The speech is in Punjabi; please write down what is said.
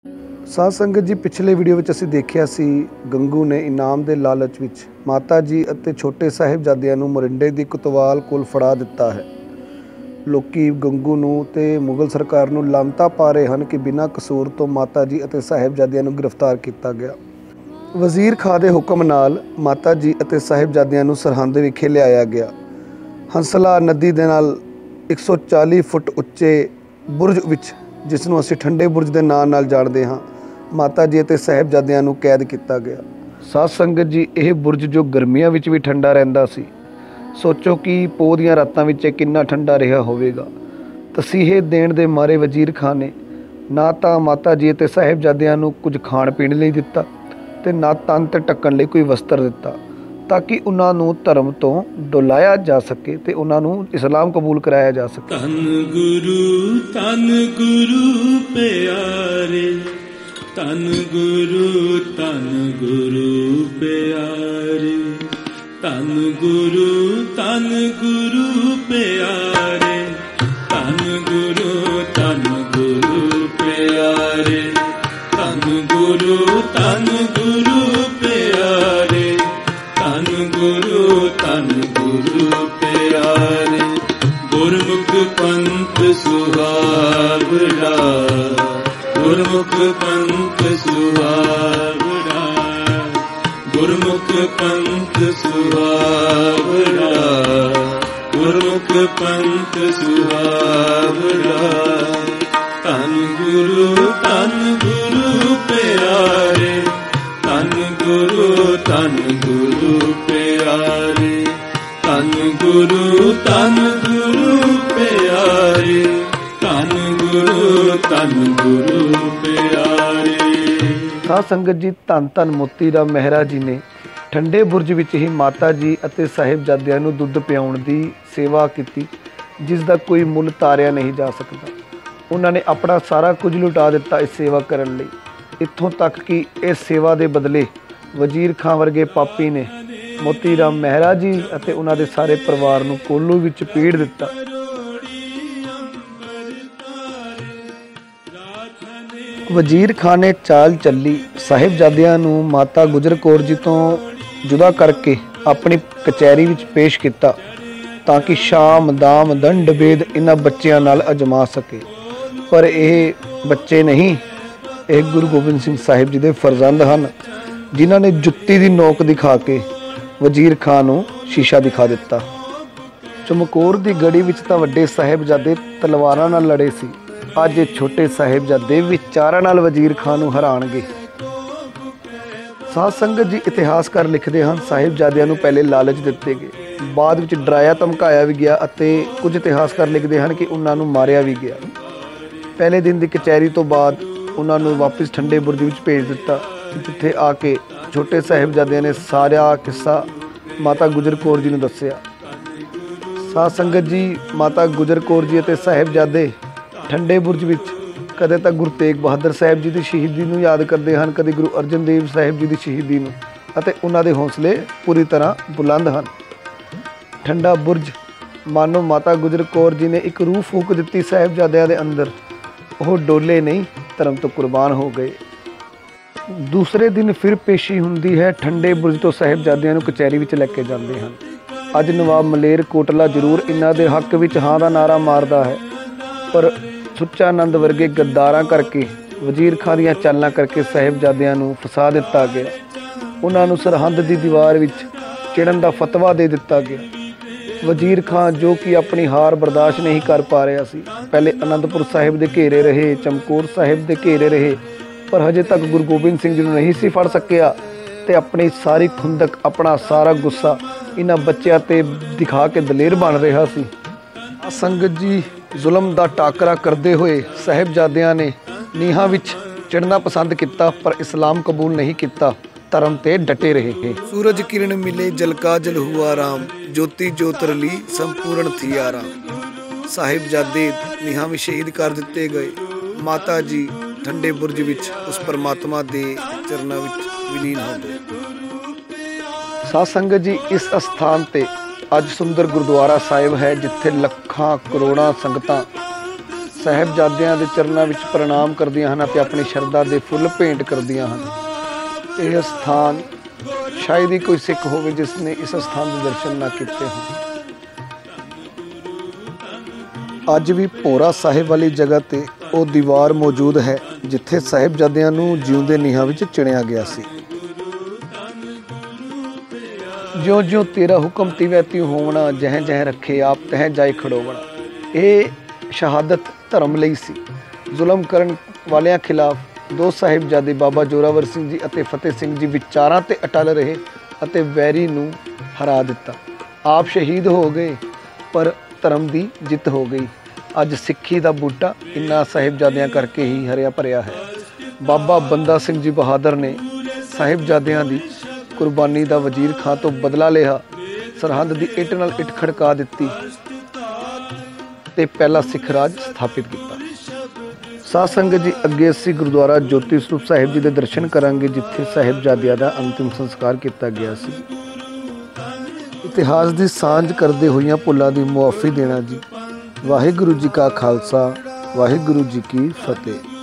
ਸਾਧ ਸੰਗਤ ਜੀ, ਪਿਛਲੇ ਵੀਡੀਓ ਵਿੱਚ ਅਸੀਂ ਦੇਖਿਆ ਸੀ ਗੰਗੂ ਨੇ ਇਨਾਮ ਦੇ ਲਾਲਚ ਵਿੱਚ ਮਾਤਾ ਜੀ ਅਤੇ ਛੋਟੇ ਸਾਹਿਬਜ਼ਾਦਿਆਂ ਨੂੰ ਮੋਰਿੰਡੇ ਦੀ ਕੋਤਵਾਲ ਕੋਲ ਫੜਾ ਦਿੱਤਾ ਹੈ। ਲੋਕੀ ਗੰਗੂ ਨੂੰ ਤੇ ਮੁਗਲ ਸਰਕਾਰ ਨੂੰ ਲਾਂਤਾਂ ਪਾ ਰਹੇ ਹਨ ਕਿ ਬਿਨਾਂ ਕਸੂਰ ਤੋਂ ਮਾਤਾ ਜੀ ਅਤੇ ਸਾਹਿਬਜ਼ਾਦਿਆਂ ਨੂੰ ਗ੍ਰਿਫਤਾਰ ਕੀਤਾ ਗਿਆ। ਵਜ਼ੀਰ ਖਾਂ ਦੇ ਹੁਕਮ ਨਾਲ ਮਾਤਾ ਜੀ ਅਤੇ ਸਾਹਿਬਜ਼ਾਦਿਆਂ ਨੂੰ ਸਰਹੰਦ ਵਿਖੇ ਲਿਆਇਆ ਗਿਆ। ਹੰਸਲਾ ਨਦੀ ਦੇ ਨਾਲ 140 ਫੁੱਟ ਉੱਚੇ ਬੁਰਜ ਵਿੱਚ, ਜਿਸ ਨੂੰ ਅਸੀਂ ਠੰਡੇ ਬੁਰਜ ਦੇ ਨਾਂ ਨਾਲ ਜਾਣਦੇ ਹਾਂ, ਮਾਤਾ ਜੀ ਅਤੇ ਸਾਹਿਬਜ਼ਾਦਿਆਂ ਨੂੰ ਕੈਦ ਕੀਤਾ ਗਿਆ। ਸਾਧ ਸੰਗਤ ਜੀ, ਇਹ ਬੁਰਜ ਜੋ ਗਰਮੀਆਂ ਵਿੱਚ ਵੀ ਠੰਡਾ ਰਹਿੰਦਾ ਸੀ, ਸੋਚੋ ਕਿ ਪੋਹ ਦੀਆਂ ਰਾਤਾਂ ਵਿੱਚ ਇਹ ਕਿੰਨਾ ਠੰਡਾ ਰਿਹਾ ਹੋਵੇਗਾ। ਤਸੀਹੇ ਦੇਣ ਦੇ ਮਾਰੇ ਵਜ਼ੀਰ ਖਾਂ ਨੇ ਨਾ ਤਾਂ ਮਾਤਾ ਜੀ ਅਤੇ ਸਾਹਿਬਜ਼ਾਦਿਆਂ ਨੂੰ ਕੁਝ ਖਾਣ ਪੀਣ ਲਈ ਦਿੱਤਾ ਤੇ ਨਾ ਤਨ ਤੇ ਢੱਕਣ ਲਈ ਕੋਈ ਵਸਤਰ ਦਿੱਤਾ, ਤਾਂ ਕਿ ਉਹਨਾਂ ਨੂੰ ਧਰਮ ਤੋਂ ਡੁਲਾਇਆ ਜਾ ਸਕੇ ਤੇ ਉਹਨਾਂ ਨੂੰ ਇਸਲਾਮ ਕਬੂਲ ਕਰਾਇਆ ਜਾ ਸਕੇ। ਧੰਨ ਗੁਰੂ ਪਿਆਰੇ, ਧੰਨ ਗੁਰੂ ਪਿਆਰੇ, ਧੰਨ ਗੁਰੂ ਪਿਆਰੇ, ਧੰਨ ਗੁਰੂ ਪਿਆਰੇ, ਧੰਨ ਗੁਰੂ ਪਿਆਰੇ, ਧੰਨ ਗੁਰੂ ਪਿਆਰੇ। ਗੁਰਮੁਖ ਪੰਥ ਸੁਹਾਵੜਾ, ਗੁਰਮੁਖ ਪੰਥ ਸੁਹਾਵੜਾ, ਗੁਰਮੁਖ ਪੰਥ ਸੁਹਾਵੜਾ, ਗੁਰਮੁਖ ਪੰਥ ਸੁਹਾਵੜਾ। ਧੰਨ ਗੁਰੂ ਪਿਆਰੇ, ਧੰਨ ਗੁਰੂ ਪਿਆਰੇ, ਧੰਨ ਗੁਰੂ ਪਿਆਰੇ, ਧੰਨ ਗੁਰੂ ਪਿਆਰੇ। ਸਾਧ ਸੰਗਤ ਜੀ, ਧੰਨ ਧੰਨ ਮੋਤੀ ਰਾਮ ਮਹਿਰਾ ਜੀ ਨੇ ਠੰਡੇ ਬੁਰਜ ਵਿੱਚ ਹੀ ਮਾਤਾ ਜੀ ਅਤੇ ਸਾਹਿਬਜ਼ਾਦਿਆਂ ਨੂੰ ਦੁੱਧ ਪਿਆਉਣ ਦੀ ਸੇਵਾ ਕੀਤੀ, ਜਿਸ ਦਾ ਕੋਈ ਮੁੱਲ ਤਾਰਿਆ ਨਹੀਂ ਜਾ ਸਕਦਾ। ਉਹਨਾਂ ਨੇ ਆਪਣਾ ਸਾਰਾ ਕੁਝ ਲੁਟਾ ਦਿੱਤਾ ਇਸ ਸੇਵਾ ਕਰਨ ਲਈ, ਇੱਥੋਂ ਤੱਕ ਕਿ ਇਸ ਸੇਵਾ ਦੇ ਬਦਲੇ ਵਜ਼ੀਰ ਖਾਂ ਵਰਗੇ ਪਾਪੀ ਨੇ ਮੋਤੀ ਰਾਮ ਮਹਿਰਾ ਜੀ ਅਤੇ ਉਹਨਾਂ ਦੇ ਸਾਰੇ ਪਰਿਵਾਰ ਨੂੰ ਕੋਲੂ ਵਿੱਚ ਪੀੜ ਦਿੱਤਾ। ਵਜ਼ੀਰ ਖਾਂ ਨੇ ਚਾਲ ਚੱਲੀ ਸਾਹਿਬਜ਼ਾਦਿਆਂ ਨੂੰ ਮਾਤਾ ਗੁਜਰ ਕੌਰ ਜੀ ਤੋਂ ਜੁਦਾ ਕਰਕੇ ਆਪਣੀ ਕਚਹਿਰੀ ਵਿੱਚ ਪੇਸ਼ ਕੀਤਾ, ਤਾਂ ਕਿ ਸ਼ਾਮ ਦਾਮ ਦੰਡ ਭੇਦ ਇਹਨਾਂ ਬੱਚਿਆਂ ਨਾਲ ਅਜਮਾ ਸਕੇ। ਪਰ ਇਹ ਬੱਚੇ ਨਹੀਂ, ਇਹ ਗੁਰੂ ਗੋਬਿੰਦ ਸਿੰਘ ਸਾਹਿਬ ਜੀ ਦੇ ਫਰਜ਼ੰਦ ਹਨ, ਜਿਨ੍ਹਾਂ ਨੇ ਜੁੱਤੀ ਦੀ ਨੋਕ ਦਿਖਾ ਕੇ ਵਜ਼ੀਰ ਖਾਂ ਨੂੰ ਸ਼ੀਸ਼ਾ ਦਿਖਾ ਦਿੱਤਾ। ਚਮਕੌਰ ਦੀ ਗੜੀ ਵਿੱਚ ਤਾਂ ਵੱਡੇ ਸਾਹਿਬਜ਼ਾਦੇ ਤਲਵਾਰਾਂ ਨਾਲ ਲੜੇ ਸੀ, ਅੱਜ ਇਹ ਛੋਟੇ ਸਾਹਿਬਜ਼ਾਦੇ ਵਿਚਾਰਾਂ ਨਾਲ ਵਜ਼ੀਰ ਖਾਂ ਨੂੰ ਹਰਾਣਗੇ। ਸਾਧ ਸੰਗਤ ਜੀ, ਇਤਿਹਾਸਕਾਰ ਲਿਖਦੇ ਹਨ ਸਾਹਿਬਜ਼ਾਦਿਆਂ ਨੂੰ ਪਹਿਲੇ ਲਾਲਚ ਦਿੱਤੇ ਗਏ, ਬਾਅਦ ਵਿੱਚ ਡਰਾਇਆ ਧਮਕਾਇਆ ਵੀ ਗਿਆ ਅਤੇ ਕੁਝ ਇਤਿਹਾਸਕਾਰ ਲਿਖਦੇ ਹਨ ਕਿ ਉਹਨਾਂ ਨੂੰ ਮਾਰਿਆ ਵੀ ਗਿਆ। ਪਹਿਲੇ ਦਿਨ ਦੀ ਕਚਹਿਰੀ ਤੋਂ ਬਾਅਦ ਉਹਨਾਂ ਨੂੰ ਵਾਪਿਸ ਠੰਡੇ ਬੁਰਜ ਵਿੱਚ ਭੇਜ ਦਿੱਤਾ, ਜਿੱਥੇ ਆ ਕੇ ਛੋਟੇ ਸਾਹਿਬਜ਼ਾਦਿਆਂ ਨੇ ਸਾਰਾ ਕਿੱਸਾ ਮਾਤਾ ਗੁਜਰ ਕੌਰ ਜੀ ਨੂੰ ਦੱਸਿਆ। ਸਾਧ ਸੰਗਤ ਜੀ, ਮਾਤਾ ਗੁਜਰ ਕੌਰ ਜੀ ਅਤੇ ਸਾਹਿਬਜ਼ਾਦੇ ਠੰਡੇ ਬੁਰਜ ਵਿੱਚ ਕਦੇ ਤਾਂ ਗੁਰੂ ਤੇਗ ਬਹਾਦਰ ਸਾਹਿਬ ਜੀ ਦੀ ਸ਼ਹੀਦੀ ਨੂੰ ਯਾਦ ਕਰਦੇ ਹਨ, ਕਦੇ ਗੁਰੂ ਅਰਜਨ ਦੇਵ ਸਾਹਿਬ ਜੀ ਦੀ ਸ਼ਹੀਦੀ ਨੂੰ, ਅਤੇ ਉਹਨਾਂ ਦੇ ਹੌਸਲੇ ਪੂਰੀ ਤਰ੍ਹਾਂ ਬੁਲੰਦ ਹਨ। ਠੰਡਾ ਬੁਰਜ ਮਾਨੋ ਮਾਤਾ ਗੁਜਰ ਕੌਰ ਜੀ ਨੇ ਇੱਕ ਰੂਹ ਫੂਕ ਦਿੱਤੀ ਸਾਹਿਬਜ਼ਾਦਿਆਂ ਦੇ ਅੰਦਰ, ਉਹ ਡੋਲੇ ਨਹੀਂ, ਧਰਮ ਤੋਂ ਕੁਰਬਾਨ ਹੋ ਗਏ। ਦੂਸਰੇ ਦਿਨ ਫਿਰ ਪੇਸ਼ੀ ਹੁੰਦੀ ਹੈ। ਠੰਡੇ ਬੁਰਜ ਤੋਂ ਸਾਹਿਬਜ਼ਾਦਿਆਂ ਨੂੰ ਕਚਹਿਰੀ ਵਿੱਚ ਲੈ ਕੇ ਜਾਂਦੇ ਹਨ। ਅੱਜ ਨਵਾਬ ਮਲੇਰ ਕੋਟਲਾ ਜ਼ਰੂਰ ਇਹਨਾਂ ਦੇ ਹੱਕ ਵਿੱਚ ਹਾਂ ਦਾ ਨਾਰਾ ਮਾਰਦਾ ਹੈ, ਪਰ ਸੁੱਚਾ ਨੰਦ ਵਰਗੇ ਗੱਦਾਰਾਂ ਕਰਕੇ, ਵਜ਼ੀਰ ਖਾਂ ਦੀਆਂ ਚਾਲਾਂ ਕਰਕੇ ਸਾਹਿਬਜ਼ਾਦਿਆਂ ਨੂੰ ਫਸਾ ਦਿੱਤਾ ਗਿਆ। ਉਹਨਾਂ ਨੂੰ ਸਰਹੰਦ ਦੀ ਦੀਵਾਰ ਵਿੱਚ ਚਿੜਨ ਦਾ ਫਤਵਾ ਦੇ ਦਿੱਤਾ ਗਿਆ। ਵਜ਼ੀਰ ਖਾਂ, ਜੋ ਕਿ ਆਪਣੀ ਹਾਰ ਬਰਦਾਸ਼ਤ ਨਹੀਂ ਕਰ ਪਾ ਰਿਹਾ ਸੀ, ਪਹਿਲੇ ਅਨੰਦਪੁਰ ਸਾਹਿਬ ਦੇ ਘੇਰੇ ਰਹੇ, ਚਮਕੌਰ ਸਾਹਿਬ ਦੇ ਘੇਰੇ ਰਹੇ, ਪਰ ਹਜੇ ਤੱਕ ਗੁਰੂ ਗੋਬਿੰਦ ਸਿੰਘ ਜੀ ਨੂੰ ਨਹੀਂ ਸੀ ਫੜ ਸਕਿਆ, ਤੇ ਆਪਣੀ ਸਾਰੀ ਖੁੰਦਕ, ਆਪਣਾ ਸਾਰਾ ਗੁੱਸਾ ਇਹਨਾਂ ਬੱਚਿਆਂ ਤੇ ਦਿਖਾ ਕੇ ਦਲੇਰ ਬਣ ਰਿਹਾ ਸੀ। ਸੰਗਤ ਜੀ, ਜ਼ੁਲਮ ਦਾ ਟਾਕਰਾ ਕਰਦੇ ਹੋਏ ਸਾਹਿਬਜ਼ਾਦਿਆਂ ਨੇ ਨੀਹਾਂ ਵਿੱਚ ਚੜ੍ਹਨਾ ਪਸੰਦ ਕੀਤਾ, ਪਰ ਇਸਲਾਮ ਕਬੂਲ ਨਹੀਂ ਕੀਤਾ, ਧਰਮ ਤੇ ਡਟੇ ਰਹੇ। ਸੂਰਜ ਕਿਰਨ ਮਿਲੇ ਜਲਕਾ ਜਲ ਹੁਆ ਰਾਮ, ਜੋਤੀ ਜੋਤ ਰਲੀ ਸੰਪੂਰਨ ਥੀ ਆਰਾਮ। ਸਾਹਿਬਜ਼ਾਦੇ ਨੀਹਾਂ ਵਿੱਚ ਸ਼ਹੀਦ ਕਰ ਦਿੱਤੇ ਗਏ। ਮਾਤਾ ਜੀ ਠੰਡੇ ਬੁਰਜ ਵਿੱਚ ਉਸ ਪਰਮਾਤਮਾ ਦੇ ਚਰਨਾਂ ਵਿੱਚ ਵਿਲੀਨ ਹੋ ਗਏ। ਸਾਧ ਸੰਗਤ ਜੀ, ਇਸ ਅਸਥਾਨ ਤੇ ਅੱਜ ਸੁੰਦਰ ਗੁਰਦੁਆਰਾ ਸਾਹਿਬ ਹੈ, ਜਿੱਥੇ ਲੱਖਾਂ ਕਰੋੜਾਂ ਸੰਗਤਾਂ ਸਾਹਿਬਜ਼ਾਦਿਆਂ ਦੇ ਚਰਨਾਂ ਵਿੱਚ ਪ੍ਰਣਾਮ ਕਰਦੀਆਂ ਹਨ ਅਤੇ ਆਪਣੀ ਸ਼ਰਧਾ ਦੇ ਫੁੱਲ ਭੇਂਟ ਕਰਦੀਆਂ ਹਨ। ਇਹ ਸਥਾਨ ਸ਼ਾਇਦ ਹੀ ਕੋਈ ਸਿੱਖ ਹੋਵੇ ਜਿਸ ਨੇ ਇਸ ਸਥਾਨ ਦੇ ਦਰਸ਼ਨ ਨਾ ਕੀਤੇ ਹੋਣ। ਅੱਜ ਵੀ ਭੋਰਾ ਸਾਹਿਬ ਵਾਲੀ ਜਗ੍ਹਾ ਤੇ ਉਹ ਦੀਵਾਰ ਮੌਜੂਦ ਹੈ ਜਿੱਥੇ ਸਾਹਿਬਜ਼ਾਦਿਆਂ ਨੂੰ ਜਿਉਂਦੇ ਨੀਹਾਂ ਵਿੱਚ ਚਿਣਿਆ ਗਿਆ ਸੀ। ਜਿਉਂ ਜਿਉਂ ਤੇਰਾ ਹੁਕਮ ਤਿਵੇਂ ਤਿਉਂ ਹੋਵਣਾ, ਜਹ ਜਹ ਰੱਖੇ ਆਪ ਤਹ ਜਾਏ ਖੜੋਵਣਾ। ਇਹ ਸ਼ਹਾਦਤ ਧਰਮ ਲਈ ਸੀ। ਜ਼ੁਲਮ ਕਰਨ ਵਾਲਿਆਂ ਖਿਲਾਫ ਦੋ ਸਾਹਿਬਜ਼ਾਦੇ ਬਾਬਾ ਜ਼ੋਰਾਵਰ ਸਿੰਘ ਜੀ ਅਤੇ ਫਤਿਹ ਸਿੰਘ ਜੀ ਵਿਚਾਰਾਂ ਤੇ ਅਟਲ ਰਹੇ ਅਤੇ ਵੈਰੀ ਨੂੰ ਹਰਾ ਦਿੱਤਾ। ਆਪ ਸ਼ਹੀਦ ਹੋ ਗਏ ਪਰ ਧਰਮ ਦੀ ਜਿੱਤ ਹੋ ਗਈ। ਅੱਜ ਸਿੱਖੀ ਦਾ ਬੂਟਾ ਇਨ੍ਹਾਂ ਸਾਹਿਬਜ਼ਾਦਿਆਂ ਕਰਕੇ ਹੀ ਹਰਿਆ ਭਰਿਆ ਹੈ। ਬਾਬਾ ਬੰਦਾ ਸਿੰਘ ਜੀ ਬਹਾਦਰ ਨੇ ਸਾਹਿਬਜ਼ਾਦਿਆਂ ਦੀ ਕੁਰਬਾਨੀ ਦਾ ਵਜ਼ੀਰ ਖਾਂ ਤੋਂ ਬਦਲਾ ਲਿਆ, ਸਰਹੰਦ ਦੀ ਇੱਟ ਨਾਲ ਇੱਟ ਖੜਕਾ ਦਿੱਤੀ ਤੇ ਪਹਿਲਾ ਸਿੱਖ ਰਾਜ ਸਥਾਪਿਤ ਕੀਤਾ। ਸਾਧ ਸੰਗਤ ਜੀ, ਅੱਗੇ ਅਸੀਂ ਗੁਰਦੁਆਰਾ ਜੋਤੀ ਸਰੂਪ ਸਾਹਿਬ ਜੀ ਦੇ ਦਰਸ਼ਨ ਕਰਾਂਗੇ ਜਿੱਥੇ ਸਾਹਿਬਜ਼ਾਦਿਆਂ ਦਾ ਅੰਤਿਮ ਸੰਸਕਾਰ ਕੀਤਾ ਗਿਆ ਸੀ। ਇਤਿਹਾਸ ਦੀ ਸਾਂਝ ਕਰਦੇ ਹੋਈਆਂ ਭੁੱਲਾਂ ਦੀ ਮੁਆਫੀ ਦੇਣਾ ਜੀ। ਵਾਹਿਗੁਰੂ ਜੀ ਕਾ ਖਾਲਸਾ, ਵਾਹਿਗੁਰੂ ਜੀ ਕੀ ਫਤਿਹ।